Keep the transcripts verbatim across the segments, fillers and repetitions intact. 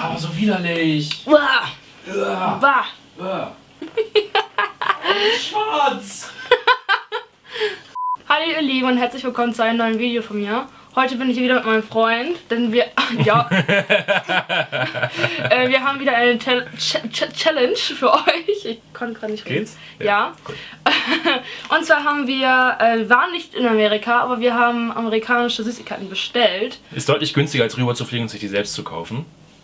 Oh, so widerlich. Uah. Uah. Bah. Uah. Oh, schwarz. Hallo ihr Lieben und herzlich willkommen zu einem neuen Video von mir. Heute bin ich hier wieder mit meinem Freund, denn wir, ja, äh, wir haben wieder eine Ch Ch Challenge für euch. Ich konnte gerade nicht reden. Geht's? Ja. ja. Und zwar haben wir, äh, wir waren nicht in Amerika, aber wir haben amerikanische Süßigkeiten bestellt. Ist deutlich günstiger als rüber zu fliegen und sich die selbst zu kaufen.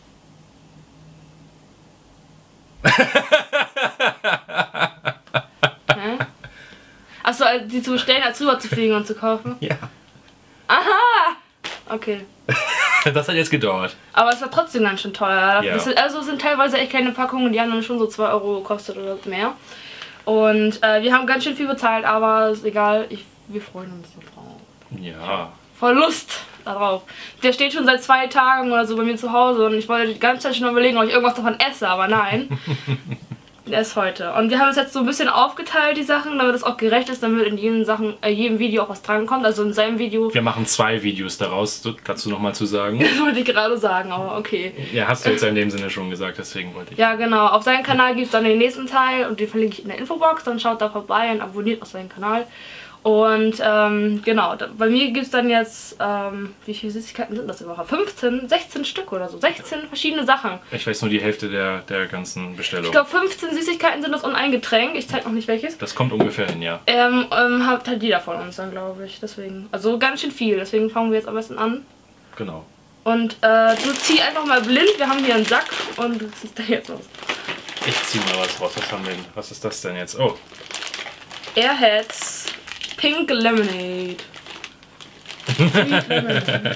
Achso, also die zu bestellen, als rüber zu fliegen und zu kaufen? Ja. Aha! Okay. Das hat jetzt gedauert. Aber es war trotzdem ganz schön teuer. Ja. Das sind, also es sind teilweise echt kleine Packungen, die haben dann schon so zwei Euro gekostet oder mehr. Und äh, wir haben ganz schön viel bezahlt, aber ist egal, ich, wir freuen uns drauf. Ja. Voll Lust darauf. Der steht schon seit zwei Tagen oder so bei mir zu Hause und ich wollte die ganze Zeit schon überlegen, ob ich irgendwas davon esse, aber nein. Der ist heute. Und wir haben es jetzt so ein bisschen aufgeteilt, die Sachen, damit es auch gerecht ist, damit in jedem, Sachen, äh, jedem Video auch was drankommt. Also in seinem Video. Wir machen zwei Videos daraus, dazu nochmal zu sagen. Das wollte ich gerade sagen, aber okay. Ja, hast du jetzt in dem Sinne schon gesagt, deswegen wollte ich. Ja, genau. Auf seinem Kanal gibt es dann den nächsten Teil und den verlinke ich in der Infobox. Dann schaut da vorbei und abonniert auch seinen Kanal. Und ähm, genau, da, bei mir gibt es dann jetzt, ähm, wie viele Süßigkeiten sind das überhaupt? fünfzehn, sechzehn Stück oder so. sechzehn verschiedene Sachen. Ich weiß nur die Hälfte der, der ganzen Bestellung. Ich glaube fünfzehn Süßigkeiten sind das und ein Getränk. Ich zeige noch nicht welches. Das kommt ungefähr hin, ja. Ähm, ähm, hat halt jeder von uns dann, glaube ich. Deswegen, also ganz schön viel. Deswegen fangen wir jetzt am besten an. Genau. Und äh, du zieh einfach mal blind. Wir haben hier einen Sack und du ziehst da jetzt was. Ich zieh mal was raus. Was haben wir denn? Was ist das denn jetzt? Oh. Airheads Pink Lemonade. Sweet Lemonade.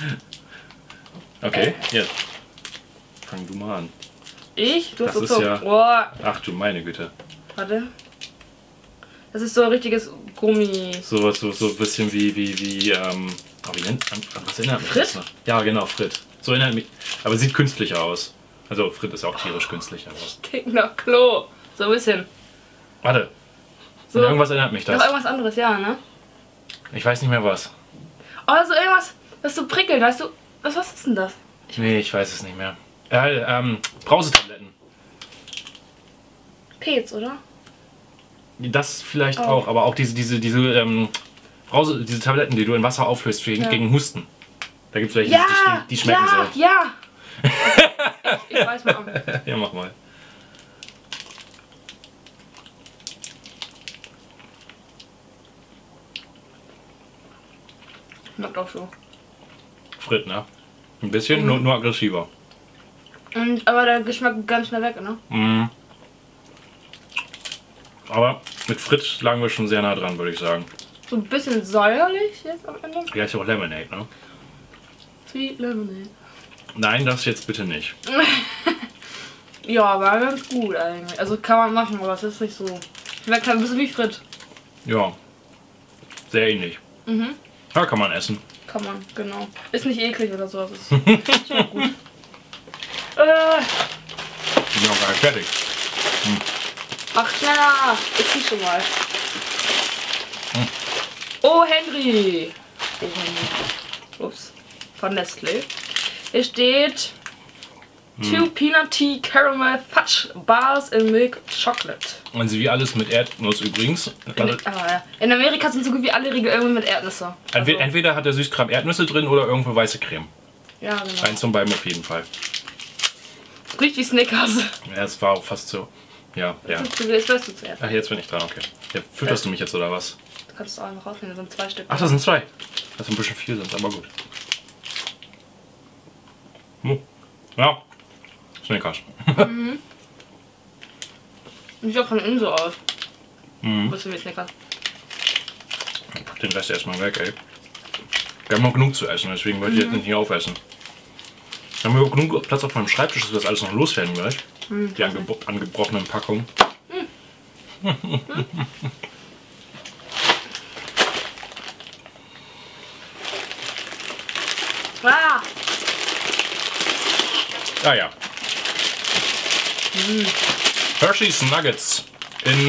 Okay, jetzt. Fang du mal an. Ich? Du Das hast ist so. ja- Boah. Ach du meine Güte. Warte. Das ist so ein richtiges Gummi. So so so ein bisschen wie wie wie ähm. Oh, wie nennt an, an was erinnert mich Frit? das noch? Ja, genau, Frit. So erinnert mich. Aber sieht künstlich aus. Also Frit ist auch tierisch künstlich. Aber. Klingt nach Klo. So ein bisschen. Warte. So. An irgendwas erinnert mich Noch das. irgendwas anderes, ja, ne? Ich weiß nicht mehr was. Oh, so irgendwas, das so prickelt, weißt du? Was, was ist denn das? Nee, ich weiß es nicht mehr. Äh, ähm, Brausetabletten. Pez, oder? Das vielleicht Oh. auch, aber auch diese, diese, diese, ähm, Brause, diese Tabletten, die du in Wasser auflöst für, Ja. gegen Husten. Da gibt es welche, Ja! die, die schmecken ja, so. Ja! ich, ich weiß mal. Ja, mach mal. Schmeckt auch so. Frit, ne? Ein bisschen, Mhm. nur, nur aggressiver. Und, aber der Geschmack geht ganz schnell weg, ne? Mhm. Aber mit Frit lagen wir schon sehr nah dran, würde ich sagen. So ein bisschen säuerlich jetzt am Ende. Ja, ist ja auch Lemonade, ne? Sweet Lemonade. Nein, das jetzt bitte nicht. Ja, war ganz gut eigentlich. Also kann man machen, aber es ist nicht so. Schmeckt halt ein bisschen wie Frit. Ja. Sehr ähnlich. Mhm. Ja, kann man essen. Kann man, genau. Ist nicht eklig oder so. Es ist schmeckt gut. Äh, Ich bin auch gar nicht fertig. mach schneller! Ich zieh schon mal. Oh, Henry! Oh, Henry. Ups. Von Nestlé. Hier steht Two Peanut Tea Caramel Fudge Bars in Milk Chocolate. Und sie wie alles mit Erdnuss übrigens. In, ah, ja. In Amerika sind so gut wie alle Riegel irgendwie mit Erdnüsse. Entweder, Also, entweder hat der Süßkram Erdnüsse drin oder irgendwo weiße Creme. ja, genau. Eins von beiden auf jeden Fall. Riecht wie Snickers. Ja, es war auch fast so. Ja, ja. Jetzt wirst du zuerst. Ach, jetzt bin ich dran, okay. Ja, fütterst du mich jetzt oder was? Du kannst es auch einfach rausnehmen, das sind zwei Stück. Ach, das sind zwei. Das sind ein bisschen viel, sind aber gut. Hm. Ja. Snickers. Sieht auch von innen so aus. Mhm. Bisschen wie Snickers. Pack den Rest erstmal weg, ey. Wir haben noch genug zu essen, deswegen wollte ich jetzt nicht hier aufessen. Dann haben wir genug Platz auf meinem Schreibtisch, dass wir das alles noch loswerden gleich. Mhm. Die angebro angebrochenen Packungen. Ah! Ah ja. Hershey's Nuggets in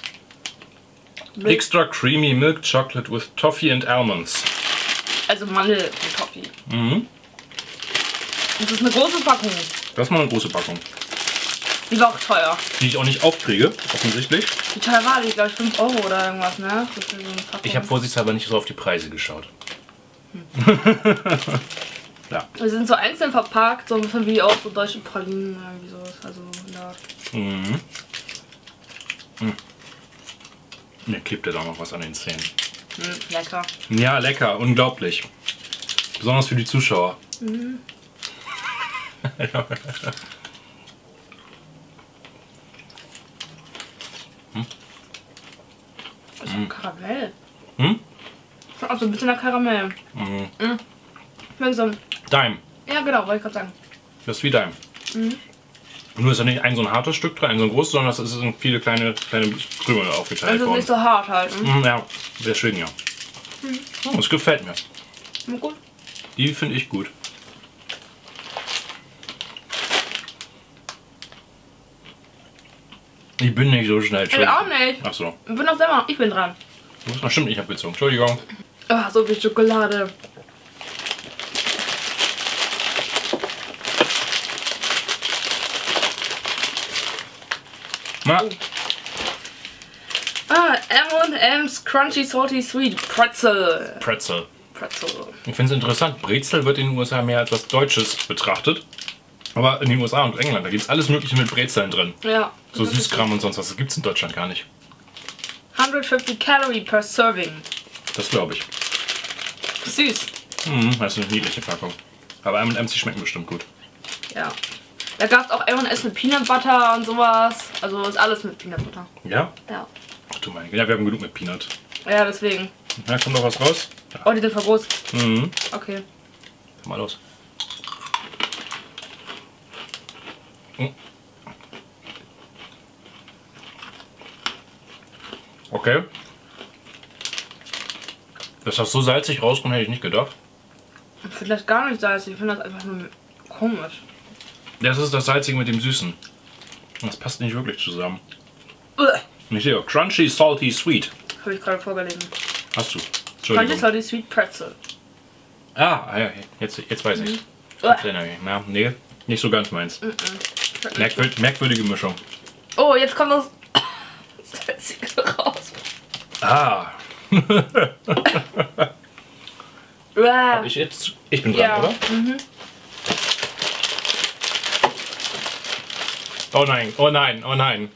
extra creamy milk chocolate with toffee and almonds. Also Mandel und Toffee. Mhm. Das ist eine große Packung. Das ist mal eine große Packung. Die war auch teuer. Die ich auch nicht aufkriege, offensichtlich. Wie teuer war die? Glaube ich fünf Euro oder irgendwas, ne? Das ist so eine Packung. Ich habe vorsichtshalber nicht so auf die Preise geschaut. Hm. Ja. Wir sind so einzeln verpackt, so ein bisschen wie auch so deutsche Pralinen oder irgendwie sowas. Also, ja. Mhm. Mhm. Mir klebt ja da noch was an den Zähnen. Hm, lecker. Ja, lecker, unglaublich. Besonders für die Zuschauer. Mhm. hm? Das ist ein Karamell. Hm? Auch so ein bisschen nach Karamell. Mhm. Mhm. Wie so ein... Daim. Ja, genau, wollte ich gerade sagen. Das ist wie Daim. Mhm. Nur ist ja nicht ein so ein hartes Stück drin, ein so ein großes, sondern das sind viele kleine, kleine Krümel aufgeteilt Also worden. nicht so hart halt. Mhm. Mhm, ja, deswegen ja. Mhm. Oh, das gefällt mir. Mhm, gut. Die finde ich gut. Ich bin nicht so schnell. Ich auch nicht. Ach so. Ich bin auch selber. Ich bin dran. Das stimmt, ich habe gezogen. Entschuldigung. Ah, so viel Schokolade. Na, Ah, M und M's Crunchy Salty Sweet Pretzel. Pretzel. Pretzel. Ich finde es interessant, Brezel wird in den U S A mehr als was Deutsches betrachtet. Aber in den U S A und England, da gibt es alles mögliche mit Brezeln drin. Ja. So Süßkram und sonst was, das gibt es in Deutschland gar nicht. hundertfünfzig Calorie per Serving. Das glaube ich. Süß. Mhm, das ist eine niedliche Packung. Aber M und M's, die schmecken bestimmt gut. Ja. Da gab es auch M und M's mit Peanut Butter und sowas. Also ist alles mit Peanut Butter. Ja? Ja. Ach du meine Güte, ja, wir haben genug mit Peanut. Ja, deswegen. Ja, kommt noch was raus? Ja. Oh, die sind voll groß. Mhm. Okay. Mal los. Mhm. Okay. Dass das so salzig rauskommt, hätte ich nicht gedacht. Ich finde das gar nicht salzig. Ich finde das einfach nur komisch. Das ist das Salzige mit dem Süßen. Das passt nicht wirklich zusammen. Uah. Und ich sehe auch Crunchy, Salty, Sweet. Habe ich gerade vorgelesen. Hast du. Crunchy Entschuldigung. Salty Sweet Pretzel. Ah, ja, jetzt, jetzt weiß ich. Mhm. Uah. Na, nee, nicht so ganz meins. Mhm. Merkwürd, merkwürdige Mischung. Oh, jetzt kommt das Salzige raus. Ah. Uah. ich, jetzt, ich bin dran, Ja. oder? Mhm. Oh nein, oh nein, oh nein.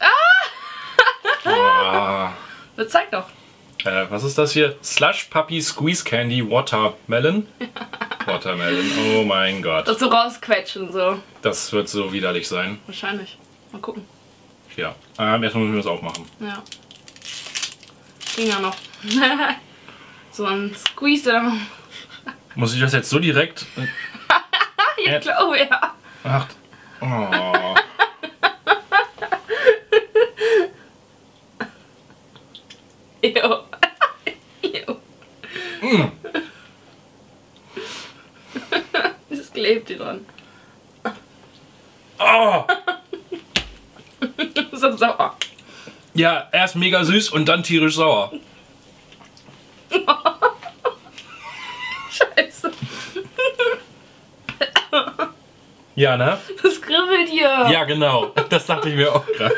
Ah. Oh. Zeig doch. Äh, was ist das hier? Slush Puppy Squeeze Candy Watermelon? Watermelon, oh mein Gott. Das so rausquetschen so. Das wird so widerlich sein. Wahrscheinlich. Mal gucken. Ja, ähm, erstmal müssen wir das aufmachen. Ja. Ging ja noch. So ein Squeeze oder. Muss ich das jetzt so direkt... Ich Äh. glaube ja. Ach, oh. Ew. Ew. Mm. Das klebt hier dran. Oh. Das ist so sauer. Ja, erst mega süß und dann tierisch sauer. Scheiße. Ja, ne? Das kribbelt hier. Ja, genau. Das dachte ich mir auch gerade.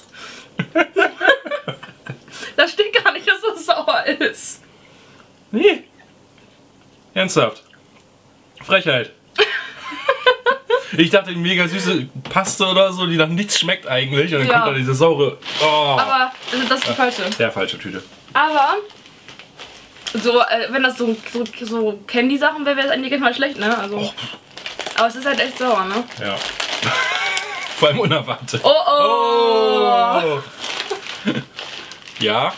Da steht gar nicht, dass das sauer ist. Nee. Ernsthaft. Frechheit. Ich dachte, mega süße Paste oder so, die nach nichts schmeckt eigentlich. Und dann Ja. kommt da diese saure... Oh. Aber also das ist die falsche. Der falsche Tüte. Aber so, äh, wenn das so, so, so Candy-Sachen wäre, wäre es eigentlich gar nicht mal schlecht, ne? Also, Oh. aber es ist halt echt sauer, ne? Ja. Vor allem unerwartet. Oh oh! Oh. Ja.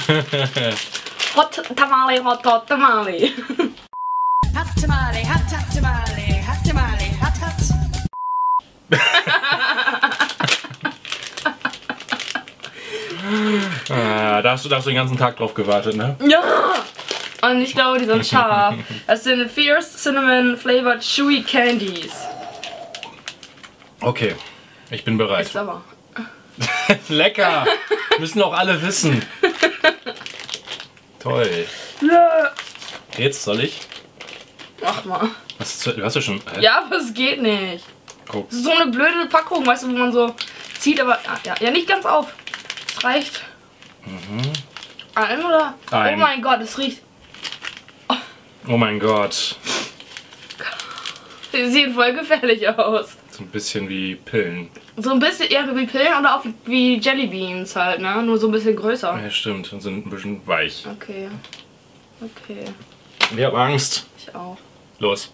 Hot Tamale, hot, hot Tamale. Hot tamale, hot hot tamale, hot tamale, hot hot. Ah, da hast du, da hast du den ganzen Tag drauf gewartet, ne? Ja! Und ich glaube, die sind scharf. Das sind Fierce Cinnamon Flavored Chewy Candies. Okay, ich bin bereit. Ist sauer. Lecker! Müssen auch alle wissen. Toll. Ja. Jetzt soll ich. Mach mal. Was ist, du hast ja schon... Hä? Ja, aber es geht nicht. Oh. Das ist so eine blöde Packung, weißt du, wo man so zieht, aber ja, ja nicht ganz auf. Es reicht. Mhm. Ein oder? Ein. Oh mein Gott, es riecht. Oh mein Gott. Die sehen voll gefährlich aus. So ein bisschen wie Pillen. So ein bisschen eher wie Pillen oder auch wie Jellybeans halt, ne? Nur so ein bisschen größer. Ja, stimmt. Und sind ein bisschen weich. Okay. Okay. Ich hab Angst. Ich auch. Los.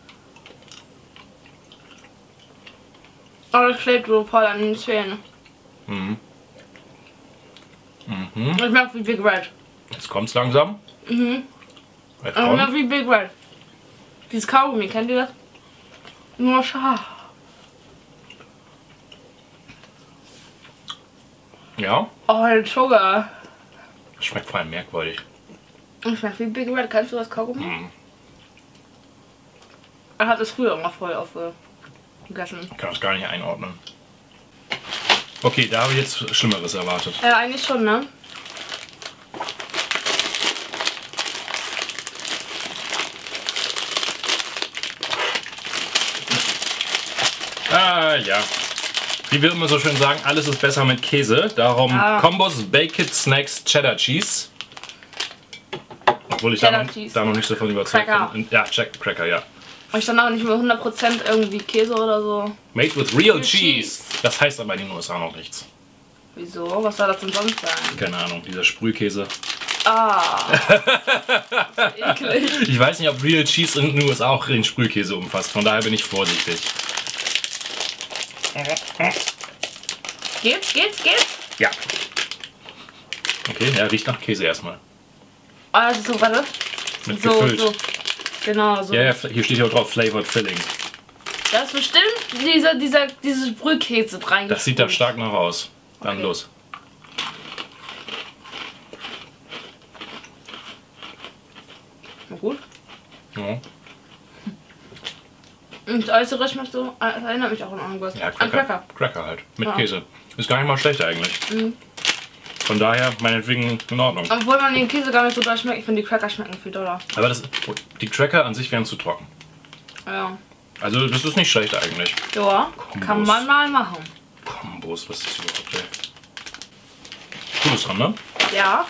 Oh, das klebt so voll an den Zähnen. Mhm. Mhm. Ich merke wie Big Red. Jetzt kommt's langsam. Mhm. Jetzt Ich merke kommt. wie Big Red. Dieses Kaugummi, kennt ihr das? Nur scharf. Ja. Oh, der Sugar. Schmeckt vor allem merkwürdig. Ich schmeckt wie Big Red. Kennst du das Kaugummi? Mhm. Ich hab das früher immer voll aufgegessen. Ich kann das gar nicht einordnen. Okay, da habe ich jetzt Schlimmeres erwartet. Ja, eigentlich schon, ne? Ah, ja. Wie wir immer so schön sagen, alles ist besser mit Käse. Darum Ah. Combos Baked Snacks Cheddar Cheese. Obwohl ich da Cheddar noch, Cheese. da noch nicht so von überzeugt Cracker. bin. Ja, Check Cracker, ja. Und ich dann auch nicht mehr hundert Prozent irgendwie Käse oder so. Made with real Real cheese. Das heißt aber in den U S A noch nichts. Wieso? Was soll das denn sonst sein? Keine Ahnung, dieser Sprühkäse. Ah. Eklig. Ich weiß nicht, ob Real Cheese in den U S A auch den Sprühkäse umfasst. Von daher bin ich vorsichtig. Geht's, geht's, geht's? Ja. Okay, ja, riecht nach Käse erstmal. Ah, das ist so, warte. Mit So, gefüllt. so. Genau, so. Ja, ja, hier steht ja auch drauf Flavored Filling. Da ist bestimmt dieser, dieser, diese Sprühkäse rein. Das sieht da stark nach aus. Dann Okay. los. Na gut. Ja, Und das äußere schmeckt so, das erinnert mich auch an irgendwas. ja An Cracker. Cracker. Cracker halt. Mit Ja. Käse. Ist gar nicht mal schlecht eigentlich. Mhm. Von daher, meinetwegen in Ordnung. Obwohl man den Käse gar nicht so doll schmeckt. Ich finde, die Cracker schmecken viel doller. Aber das, die Cracker an sich wären zu trocken. Ja. Also das ist nicht schlecht eigentlich. Ja, kann man mal machen. Kombos, was ist das überhaupt, ey? Du bist dran, ne? Ja.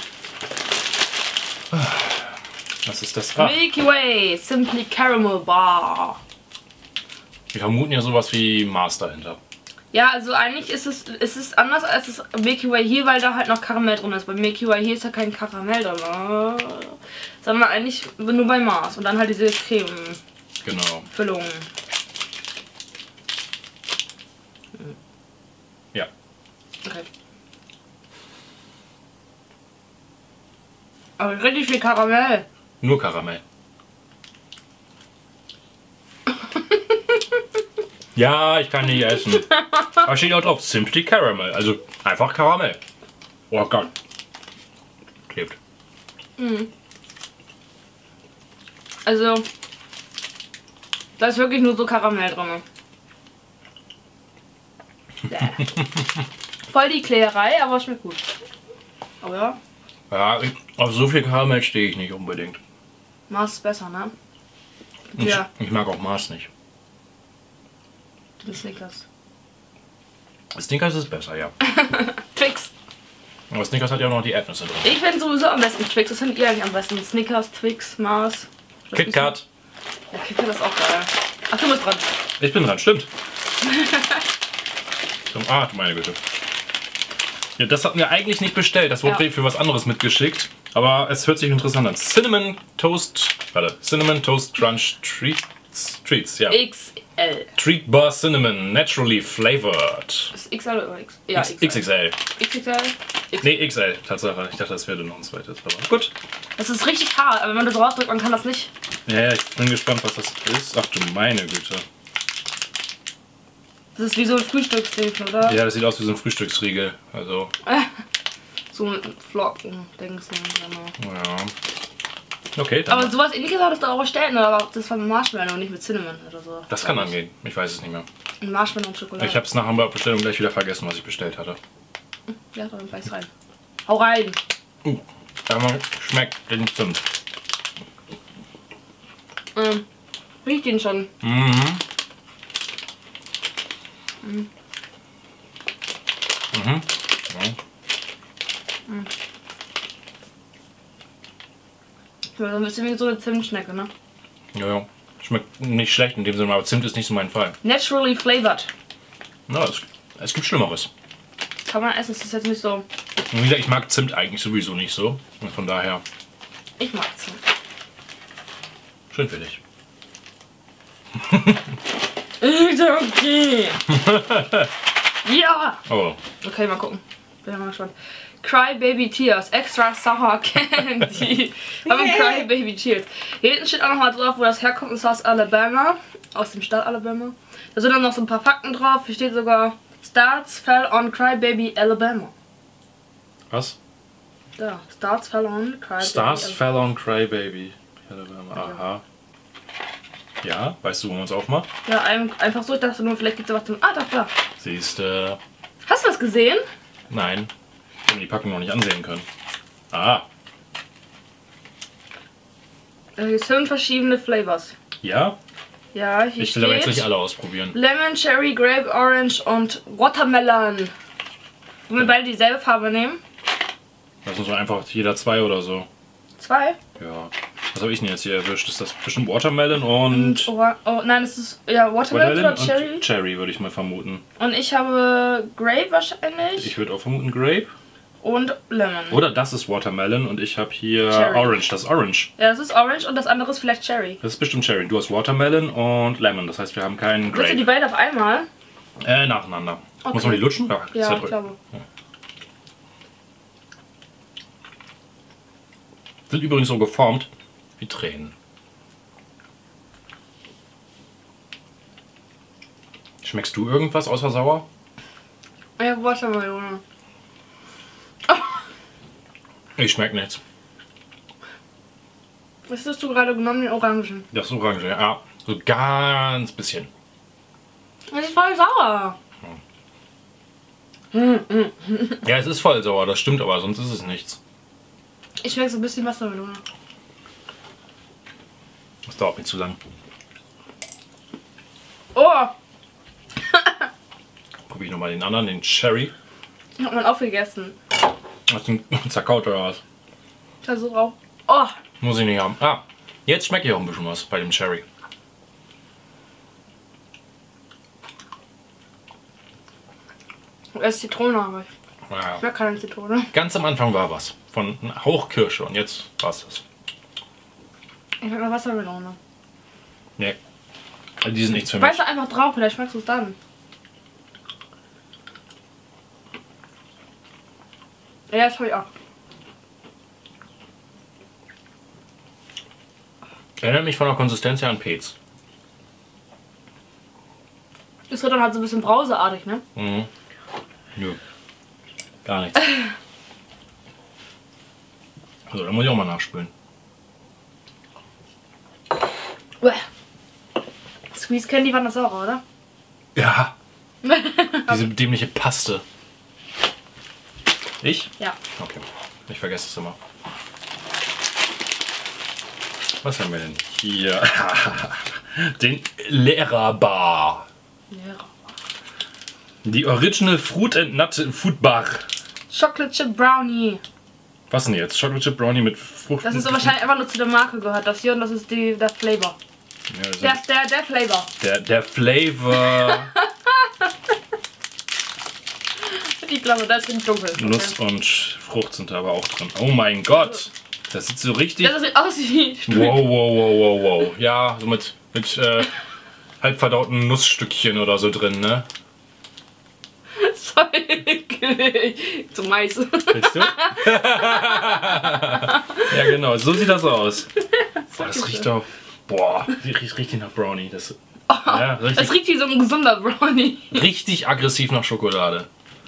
Was ist das? Ah, Milky Way Simply Caramel Bar. wir vermuten ja sowas wie Mars dahinter. Ja, also eigentlich ist es, ist es anders als das Milky Way hier, weil da halt noch Karamell drin ist. Bei Milky Way hier ist ja kein Karamell drin. Sondern eigentlich nur bei Mars. Und dann halt diese Creme-Füllung. Genau. Ja. Okay. Aber richtig viel Karamell. Nur Karamell. Ja, ich kann nicht essen. Da steht auch drauf, Simply Caramel. Also einfach Karamell. Oh Gott. Klebt. Also, da ist wirklich nur so Karamell drin. Bäh. Voll die Klägerei, aber schmeckt gut. Oh ja, Ja, ich, auf so viel Karamell stehe ich nicht unbedingt. Mars ist besser, ne? Ich, Ja, ich mag auch Mars nicht. den Snickers. Snickers ist besser, ja. Twix. Aber Snickers hat ja auch noch die Erdnüsse drin. Ich finde sowieso am besten Twix. Das findet ihr eigentlich am besten. Snickers, Twix, Mars. Was ist KitKat. das? Ja, KitKat ist auch geil. Ach, du bist dran. Ich bin dran, stimmt. Ah, du meine Güte. Ja, das hatten wir eigentlich nicht bestellt. Das wurde Ja. für was anderes mitgeschickt. Aber es hört sich interessant an. Cinnamon Toast. Warte. Cinnamon Toast Crunch Treats. Treats, ja. X L. Treat Bar Cinnamon. Naturally flavored. Ist X L oder X? Ja, X X X L. X X L. Nee, X L. Tatsache. Ich dachte, das wäre noch ein zweites. Aber gut. Das ist richtig hart, aber wenn man das draufdrückt, man kann das nicht. Ja, ja, ich bin gespannt, was das ist. Ach du meine Güte. Das ist wie so ein Frühstücksding, oder? Ja, das sieht aus wie so ein Frühstücksriegel. Also, So mit Flocken, Dings. Genau. ja. Okay, dann. Aber sowas ähnliches hattest du auch bestellt, ne? Aber das war mit Marshmallow und nicht mit Cinnamon oder so. Das kann angehen. Ich weiß es nicht mehr. Ein Marshmallow und Schokolade. Ich habe es nach der Bestellung gleich wieder vergessen, was ich bestellt hatte. Ja, dann gleich rein. Hau rein. Uh, aber schmeckt den fünf. Ähm, Riecht ihn schon. Mhm. Mhm. Mhm. Ja. Mhm. So ein bisschen wie so eine Zimtschnecke, ne? Ja, ja. Schmeckt nicht schlecht in dem Sinne, aber Zimt ist nicht so mein Fall. Naturally flavored. Na, es, es gibt Schlimmeres. Kann man essen, es ist jetzt nicht so. Und wie gesagt, ich mag Zimt eigentlich sowieso nicht so. Und von daher, Ich mag Zimt. schön für dich. Ist okay. Ja! Oh, Okay, mal gucken. Bin mal gespannt. Cry Baby Tears, extra sour candy. Aber Cry Baby Tears. Hier hinten steht auch nochmal drauf, wo das herkommt. Das ist aus Alabama. Aus dem Staat Alabama. Da sind dann noch so ein paar Fakten drauf. Hier steht sogar Stars fell on Cry Baby Alabama. was? Da, Stars fell on Cry Stars Baby fell on Crybaby. Aha. Ja, weißt du, wo man es aufmacht? Ja, ein, einfach so. Ich dachte nur, vielleicht gibt es was zum. Ah, da, da. Siehst du. Hast du was gesehen? Nein. Ich habe die Packung noch nicht ansehen können. Ah, Äh, Hier sind verschiedene Flavors. ja? Ja, hier Ich will aber jetzt steht nicht alle ausprobieren. Lemon, Cherry, Grape, Orange und Watermelon. Wollen wir beide dieselbe Farbe nehmen? Lass uns doch einfach jeder zwei oder so. Zwei? Ja. Was habe ich denn jetzt hier erwischt? Ist das bestimmt Watermelon und... Oh, oh nein, es ist ja Watermelon, Watermelon oder Cherry. und Cherry würde ich mal vermuten. Und ich habe Grape wahrscheinlich Ich würde auch vermuten Grape. und Lemon. Oder das ist Watermelon und ich habe hier Cherry. Orange. Das ist Orange. Ja, das ist Orange und das andere ist vielleicht Cherry. Das ist bestimmt Cherry. Du hast Watermelon und Lemon. Das heißt, wir haben keinen Willst du die Grape. beide auf einmal? Äh, nacheinander. Okay. Muss man die lutschen? Ja, Ja, Zeit ich ruhig. glaube. Sind übrigens so geformt wie Tränen. Schmeckst du irgendwas außer sauer? Ja, Watermelone. Ich schmeck nichts. Was hast du gerade genommen? Den Orangen. Das ist Orange, ja. So ganz bisschen. Das ist voll sauer. Ja, es ist voll sauer, das stimmt, aber sonst ist es nichts. Ich schmecke so ein bisschen Wassermelone. Das dauert nicht zu lang. Oh, Probier ich nochmal den anderen, den Cherry. ich hab mal aufgegessen. Hast du einen zerkaut oder was? Da so drauf. Oh, Muss ich nicht haben. Ah, jetzt schmecke ich auch ein bisschen was bei dem Cherry. es ist Zitrone, aber ich Ja. schmecke keine Zitrone. Ganz am Anfang war was. Von einem Hauch Kirsche und jetzt war's das. Ich schmecke Wassermelone. Nee. Also die sind nichts für mich. Weißt du einfach drauf, vielleicht schmeckst du es dann. Ja, das habe ich auch. Erinnert mich von der Konsistenz her an Pez. Das wird dann halt so ein bisschen brauseartig, ne? Mhm. Nö. Gar nichts. Also, da muss ich auch mal nachspülen. Uäh. Squeeze Candy war das auch, oder? Ja. Diese dämliche Paste. Ich? Ja. Okay. Ich vergesse es immer. Was haben wir denn hier? Den Lehrerbar. Ja. Die Original Fruit and Nut Food Bar. Chocolate Chip Brownie. Was denn jetzt? Chocolate Chip Brownie mit Frucht. Das ist so wahrscheinlich einfach nur zu der Marke gehört. Das hier und das ist die, der Flavor. Ja, das ist Der, der, der Flavor. der, der Flavor. Ich glaube, das ist dunkel. Okay. Nuss und Frucht sind da aber auch drin. Oh mein Gott. Das sieht so richtig. Das sieht aus wie Wow, wow, wow, wow, wow. Ja, so mit, mit äh, halbverdauten Nussstückchen oder so drin, ne? voll eklig. Zum Mais. Willst du? Ja, genau, so sieht das aus. Boah, das riecht doch. Boah, das riecht richtig nach Brownie. Das, ja, Das richtig, riecht wie so ein gesunder Brownie. richtig aggressiv nach Schokolade.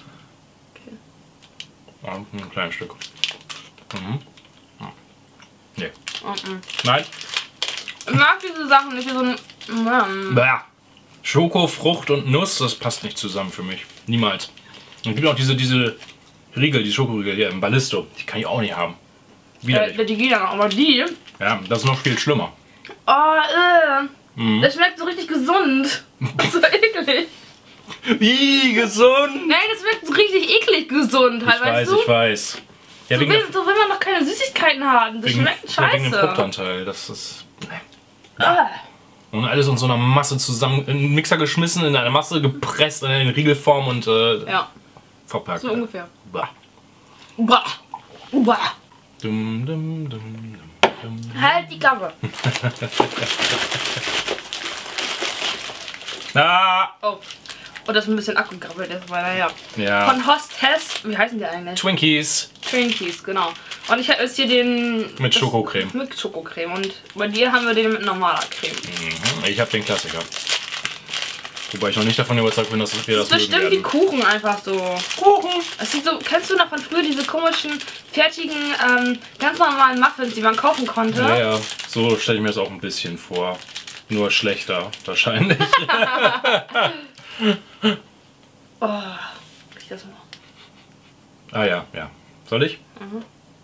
Ja, ein kleines Stück. Mhm. Nee. Mhm. Nein. Ich mag diese Sachen nicht wie so ein. Mm. Bäh. Schoko, Frucht und Nuss, das passt nicht zusammen für mich. Niemals. Und es gibt auch diese, diese Riegel, die Schokoriegel hier im Ballisto. Die kann ich auch nicht haben. Äh, Widerlich. die gehen dann, aber die. Ja, das ist noch viel schlimmer. Oh, äh. Mhm. Das schmeckt so richtig gesund. So eklig. Wie gesund! Nein, das schmeckt so richtig eklig gesund. Halt, Ich weiß, weißt du? ich weiß. Ja, So wegen, will, der, so will man doch keine Süßigkeiten haben. Das wegen, schmeckt ja, wegen dem scheiße. Fruchtanteil. Das ist. Ah. Und alles in so einer Masse zusammen, in einen Mixer geschmissen, in eine Masse gepresst, in eine Riegelform und äh, Ja, verpackt. so ungefähr. Bah. Bah. Bah. Dum, dum, dum, dum, dum. Halt die Klappe. Ah! Oh. Und das ist ein bisschen abgegrabbelt ist, weil naja. Ja. Von Hostess, wie heißen die eigentlich? Twinkies Twinkies, genau. Und ich habe jetzt hier den... mit das- Schokocreme. Mit Schokocreme. Und bei dir haben wir den mit normaler Creme. Mhm. Ich habe den Klassiker. Wobei ich noch nicht davon überzeugt bin, dass wir das Das ist bestimmt wie mögen Kuchen einfach so. Kuchen! Es sieht so, kennst du noch von früher diese komischen, fertigen, ähm, ganz normalen Muffins, die man kaufen konnte? Ja, ja, so stelle ich mir das auch ein bisschen vor. Nur schlechter, wahrscheinlich. Oh, ich das mal. Ah ja, ja. Soll ich? Mhm.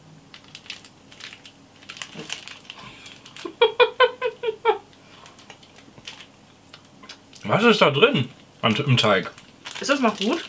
Was ist da drin am- im Teig? Ist das noch gut?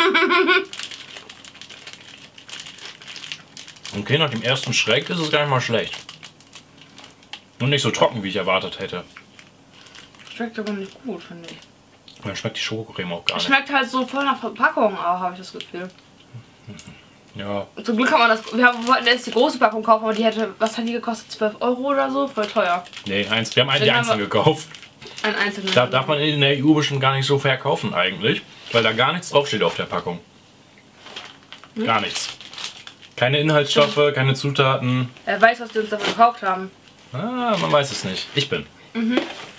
Okay, nach dem ersten Schreck ist es gar nicht mal schlecht. Und nicht so trocken, wie ich erwartet hätte. Schmeckt aber nicht gut, finde ich. Dann schmeckt die Schokocreme auch gar nicht. Schmeckt halt so voll nach Verpackung auch, habe ich das Gefühl. Ja, Zum Glück kann man das. Wir haben, wollten erst die große Packung kaufen, aber die hätte. Was hat die gekostet? zwölf Euro oder so? Voll teuer. nee, eins, wir haben ein, Den die haben einzeln wir- gekauft. Ein einzelner. Da darf man in der E U bestimmt gar nicht so verkaufen eigentlich, weil da gar nichts draufsteht auf der Packung. Gar nichts. Keine Inhaltsstoffe, keine Zutaten. Er weiß, was die uns dafür gekauft haben. Ah, man weiß es nicht. Ich bin. Mhm.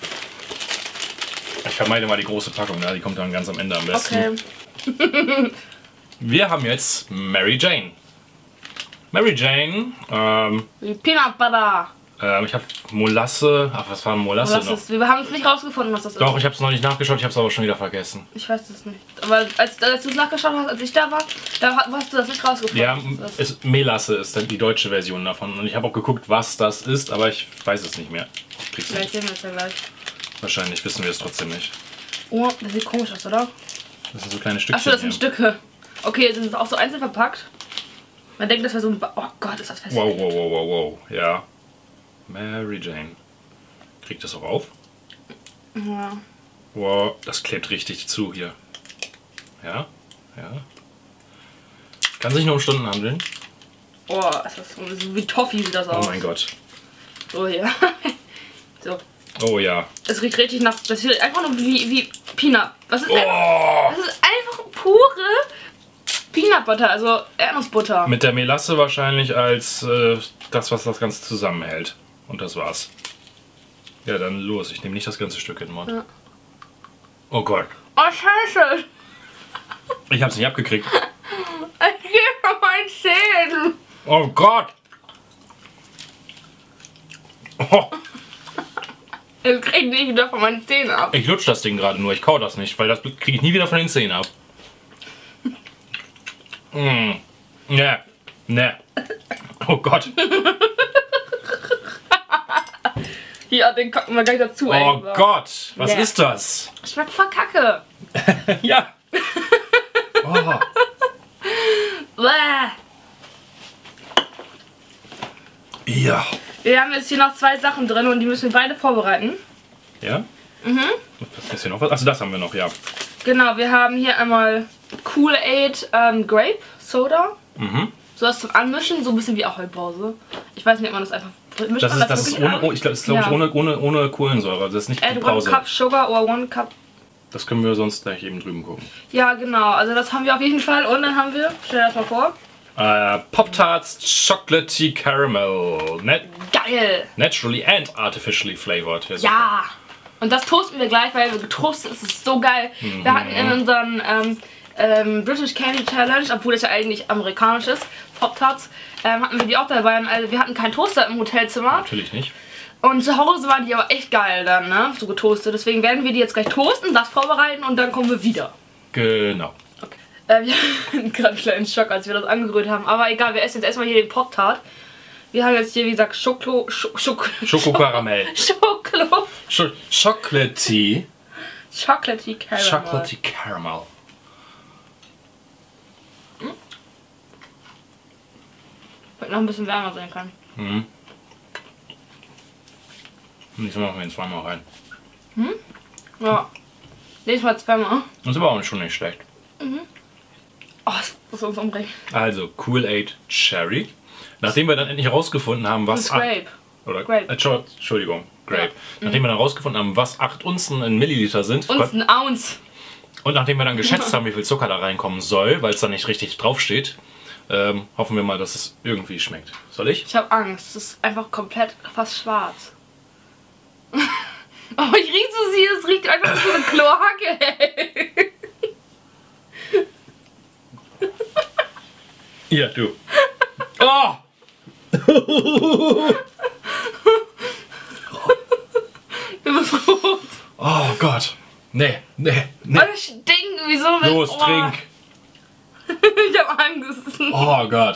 Ich vermeide mal die große Packung, ne? Die kommt dann ganz am Ende am besten. Okay. Wir haben jetzt Mary Jane. Mary Jane, ähm, Wie Peanut Butter. ähm, ich habe Molasse. Ach, was war Molasse Was noch? ist, wir haben es nicht rausgefunden, was das Doch, ist. ich habe es noch nicht nachgeschaut, ich habe es aber schon wieder vergessen. Ich weiß es nicht. Aber als, als du es nachgeschaut hast, als ich da war, da hast du das nicht rausgefunden. Ja, was das ist. es, Melasse ist dann die deutsche Version davon. Und ich habe auch geguckt, was das ist, aber ich weiß es nicht mehr. Ich krieg's Vielleicht nicht. sehen wir es ja gleich. Wahrscheinlich wissen wir es trotzdem nicht. Oh, das sieht komisch aus, oder? Das sind so kleine Stückchen. Achso, das sind hier. Stücke. Okay, sind auch so einzeln verpackt. Man denkt, das wäre so ein... Ba oh Gott, ist das fest. Wow, wow, wow, wow, wow. Ja. Mary Jane. Kriegt das auch auf? Ja. Wow, das klebt richtig zu hier. Ja, ja. Kann sich nur um Stunden handeln. Oh, ist das so, so wie Toffee sieht das Oh aus. mein Gott. So hier. So. Oh ja. Es riecht richtig nach... Das riecht einfach nur wie, wie Peanut. Was ist Oh! Das ist einfach pure Peanut Butter, also Erdnussbutter. Mit der Melasse wahrscheinlich als äh, das, was das Ganze zusammenhält. Und das war's. Ja, dann los. Ich nehme nicht das ganze Stück in den Mund. Ja. Oh Gott. Oh, scheiße. Ich hab's nicht abgekriegt. Ich gehe von meinen Zähnen. Oh Gott. Oh, Ich krieg nicht wieder von meinen Zähnen ab. ich lutsch das Ding gerade nur. Ich kau das nicht, weil das kriege ich nie wieder von den Zähnen ab. Mm. Ne. Ne. Oh Gott. Hier, den gucken wir gleich dazu. Oh ey. Gott. Was Ne. ist das? Schmeckt voll kacke. Ja. Oh. Bäh. Ja. Wir haben jetzt hier noch zwei Sachen drin und die müssen wir beide vorbereiten. Ja? Mhm. Was ist hier noch was? Achso, das haben wir noch, ja. Genau, wir haben hier einmal Kool-Aid ähm, Grape Soda. Mhm. So was zum Anmischen, so ein bisschen wie Ahoi-Brause. Ich weiß nicht, ob man das einfach mischt. Das man ist, das ist wirklich ohne, an? oh, ich glaube, glaub Ja. ich, ohne, ohne, ohne Kohlensäure. Das ist nicht die Add one Brause. cup sugar or one cup. Das können wir sonst gleich eben drüben gucken. Ja, genau. Also das haben wir auf jeden Fall. Und dann haben wir, stell dir das mal vor. Äh, Pop-Tarts Chocolatey Caramel. Nat Geil! naturally and artificially flavored. Ja. super. Ja! Und das toasten wir gleich, weil wir getoastet ist es so geil. Mhm. Wir hatten in unseren ähm, ähm, British Candy Challenge, obwohl das ja eigentlich amerikanisch ist, Pop-Tarts, ähm, hatten wir die auch dabei. Und also wir hatten keinen Toaster im Hotelzimmer. Natürlich nicht. Und zu Hause waren die aber echt geil dann, ne? So getoastet. Deswegen werden wir die jetzt gleich toasten, das vorbereiten und dann kommen wir wieder. Genau. Äh, wir hatten gerade einen kleinen Schock, als wir das angerührt haben. Aber egal, wir essen jetzt erstmal hier den Pop-Tart. Wir haben jetzt hier, wie gesagt, Schoklo... Schok... Schok... Schokokaramell. Schoklo... Sch Chocolatey. Chocolatey Caramel. Chocolatey Caramel. Wird noch ein bisschen wärmer sein kann. Mhm. Diesmal machen wir ihn zweimal rein. Ja. Nächstes Mal zweimal. Das ist aber auch schon nicht schlecht. Oh, das muss uns umbringen. Also, Kool-Aid Cherry. Nachdem wir dann endlich herausgefunden haben, Das was... ist Grape. Oder, Grape. Äh, Entschu- Entschuldigung, Grape. Ja. Nachdem wir dann herausgefunden haben, was acht Unzen in Milliliter sind. Und ein Ounce. Und nachdem wir dann geschätzt haben, wie viel Zucker da reinkommen soll, weil es da nicht richtig draufsteht, ähm, hoffen wir mal, dass es irgendwie schmeckt. Soll ich? Ich habe Angst. Es ist einfach komplett fast schwarz. Oh, ich riech so sie, es riecht einfach wie so eine Kloake. Ja, du. Oh! Du bist rot. Oh Gott. Nee, nee, nee. Oh, das stinkt wie so eine... Los, oh. trink. Ich hab Angst. Oh Gott.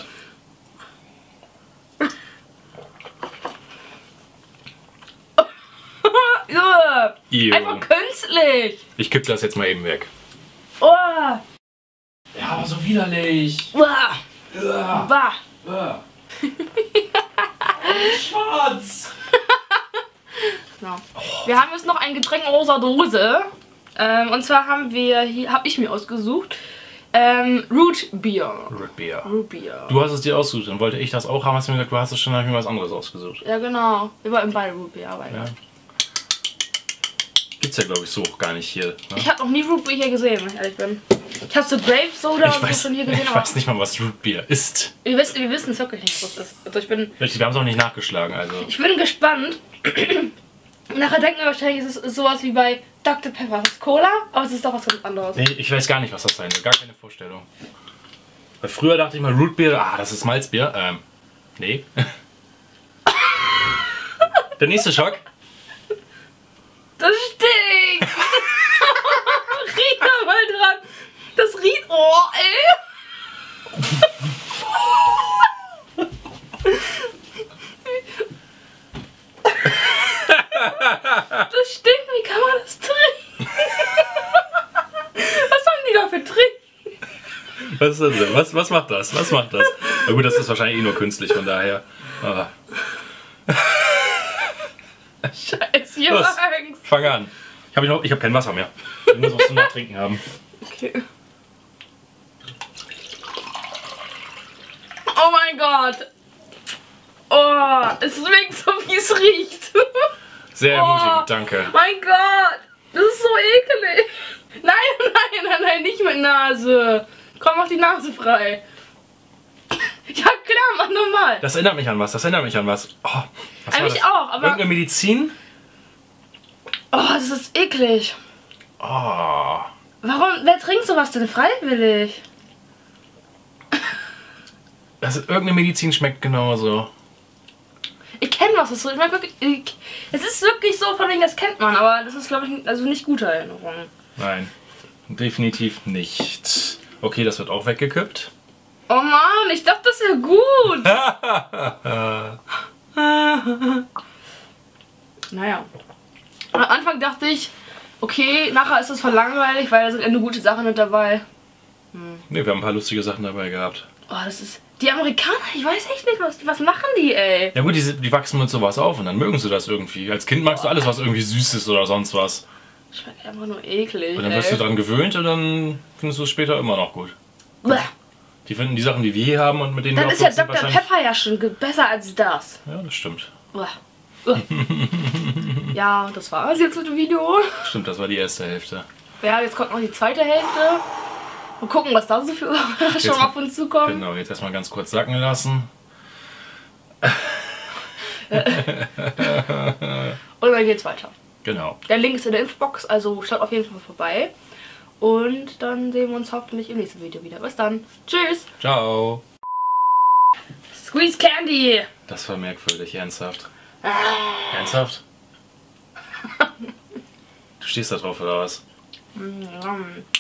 Ugh. Ew. Einfach künstlich. Ich kipp das jetzt mal eben weg. Oh. Ja, aber so widerlich. Uah. Ja. Bah. Ja. Schwarz. Ja. Wir haben jetzt noch ein Getränk in rosa Dose. Ähm, und zwar haben wir hier, habe ich mir ausgesucht, ähm, Root Beer. Root Beer. Root Beer. Du hast es dir ausgesucht, dann wollte ich das auch haben, hast du mir gesagt, du hast es schon, dann habe ich mir was anderes ausgesucht. Ja, genau. Wir wollten beide Root Beer arbeiten. Ja. Gibt's ja, glaube ich, so auch gar nicht hier. Ne? Ich habe noch nie Root Beer hier gesehen, wenn ich ehrlich bin. Ich habe so Grape Soda Ich und so weiß, schon hier gesehen, ich aber weiß nicht mal, was Root Beer ist. wir wissen, wir wissen es wirklich nicht, was das ist. Also ich bin, Richtig, wir haben es auch nicht nachgeschlagen, also. ich bin gespannt. Nachher denken wir wahrscheinlich, es ist sowas wie bei Doktor Pepper. Das ist Cola, aber es ist doch was ganz anderes. Nee, ich weiß gar nicht, was das sein soll. Gar keine Vorstellung. Weil früher dachte ich mal, Root Beer, ah, das ist Malzbier. Ähm, nee. Der nächste Schock. Das stinkt! Riech da mal dran! Das riecht. Oh, ey! Das stinkt, wie kann man das trinken? Was haben die da für Trinken? Was ist das denn? Was, was macht das? Was macht das? Na gut, das ist wahrscheinlich eh nur künstlich, von daher. Ah. Scheiße, hier Los. war Angst. Fang an. Ich habe hab kein Wasser mehr. Ich muss was zum Nachtrinken haben. Okay. Oh mein Gott! Oh, es schmeckt so, wie es riecht. Sehr Oh. ermutigend, danke. Mein Gott, das ist so ekelig. Nein, nein, nein, nein, nicht mit Nase. Komm, mach die Nase frei. Ja klar, mach normal. Das erinnert mich an was, das erinnert mich an was. Oh, was war Eigentlich das? auch, aber... Irgendeine Medizin? Oh, das ist eklig. Oh. Warum, wer trinkt sowas denn freiwillig? Das ist, irgendeine Medizin schmeckt genauso. Ich kenne was, das schmeckt wirklich... Ich, es ist wirklich so, von wegen, das kennt man, aber das ist, glaube ich, also nicht gute Erinnerung. Nein, definitiv nicht. Okay, das wird auch weggekippt. Oh Mann, ich dachte, das wäre gut. Naja. Am Anfang dachte ich, okay, nachher ist das voll langweilig, weil da sind ja nur gute Sachen mit dabei. Ne, wir haben ein paar lustige Sachen dabei gehabt. Oh, das ist... Die Amerikaner, ich weiß echt nicht, was, was machen die, ey? Ja gut, die, die wachsen mit sowas auf und dann mögen sie das irgendwie. Als Kind magst du alles, was irgendwie süß ist oder sonst was. Schmeckt einfach nur eklig, Und dann ey. wirst du dran gewöhnt und dann findest du es später immer noch gut. Bleh. Die finden die Sachen, die wir hier haben und mit denen Dann wir ist ja aufwachsen, Doktor wahrscheinlich- Pepper ja schon ge- besser als das. Ja, das stimmt. Bleh. Bleh. Ja, das war's jetzt mit dem Video. Stimmt, das war die erste Hälfte. Ja, jetzt kommt noch die zweite Hälfte. Mal gucken, was da so für Überraschungen auf uns zukommen. Genau, jetzt erstmal ganz kurz sacken lassen. Und dann geht's weiter. Genau. Der Link ist in der Infobox, also schaut auf jeden Fall vorbei. Und dann sehen wir uns hoffentlich im nächsten Video wieder. Bis dann. Tschüss. Ciao. Squeeze Candy. Das war merkwürdig, ernsthaft. Ah. Ernsthaft? Du stehst da drauf oder was? Mm.